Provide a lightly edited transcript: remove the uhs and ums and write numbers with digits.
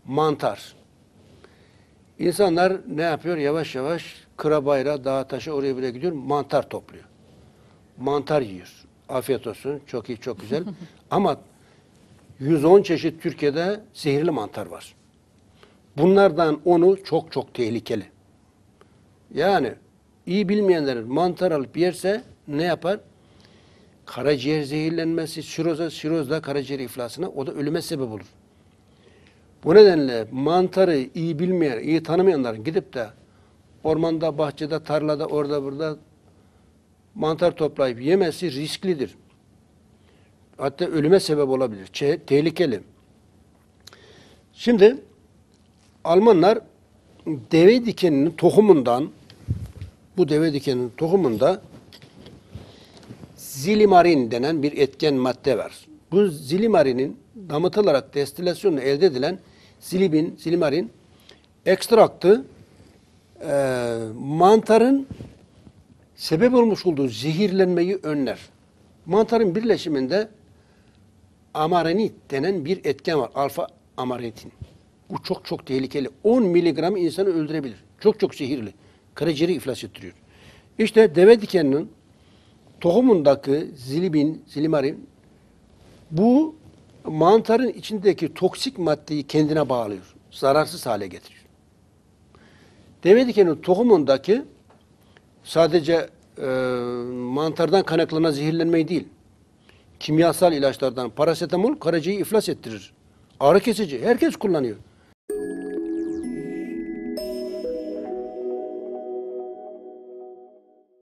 Mantar. İnsanlar ne yapıyor? Yavaş yavaş kıra bayrağı, dağa taşa oraya buraya gidiyor. Mantar topluyor. Mantar yiyor. Afiyet olsun. Çok iyi, çok güzel. Ama 110 çeşit Türkiye'de zehirli mantar var. Bunlardan onu çok çok tehlikeli. Yani iyi bilmeyenlerin mantar alıp yerse ne yapar? Karaciğer zehirlenmesi, sirozda karaciğer iflasına, o da ölüme sebep olur. Bu nedenle mantarı iyi bilmeyen, iyi tanımayanların gidip de ormanda, bahçede, tarlada, orada burada mantar toplayıp yemesi risklidir. Hatta ölüme sebep olabilir. Tehlikeli. Şimdi Almanlar deve dikeninin tohumundan, bu deve dikeninin tohumunda zilimarin denen bir etken madde var. Bu zilimarinin damıtılarak destilasyonla elde edilen zilimarin ekstraktı mantarın sebep olmuş olduğu zehirlenmeyi önler. Mantarın birleşiminde amaranit denen bir etken var. Alfa amaritin. Bu çok çok tehlikeli. 10 miligram insanı öldürebilir. Çok çok zehirli. Karaciğeri iflas ettiriyor. İşte deve dikeninin tohumundaki zilimarin bu mantarın içindeki toksik maddeyi kendine bağlıyor. Zararsız hale getiriyor. Deve dikeninin tohumundaki sadece mantardan kaynaklanan zehirlenmeyi değil, kimyasal ilaçlardan parasetamol karaciğeri iflas ettirir. Ağrı kesici. Herkes kullanıyor.